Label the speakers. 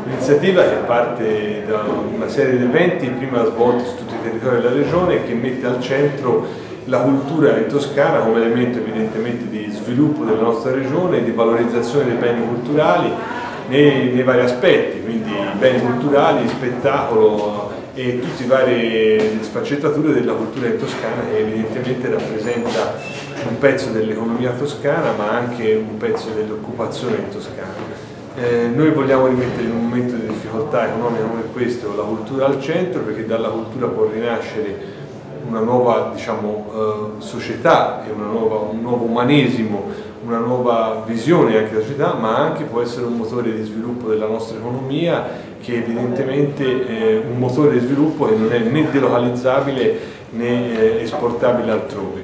Speaker 1: Un'iniziativa che parte da una serie di eventi prima svolti su tutti i territori della regione e che mette al centro la cultura in Toscana come elemento evidentemente di sviluppo della nostra regione e di valorizzazione dei beni culturali nei vari aspetti, quindi i beni culturali, spettacolo e tutte le varie sfaccettature della cultura in Toscana che evidentemente rappresenta un pezzo dell'economia toscana ma anche un pezzo dell'occupazione in Toscana. Noi vogliamo rimettere in un momento di difficoltà economica come questo la cultura al centro, perché dalla cultura può rinascere una nuova società e un nuovo umanesimo, una nuova visione anche della società, ma anche può essere un motore di sviluppo della nostra economia, che evidentemente è un motore di sviluppo che non è né delocalizzabile né esportabile altrove.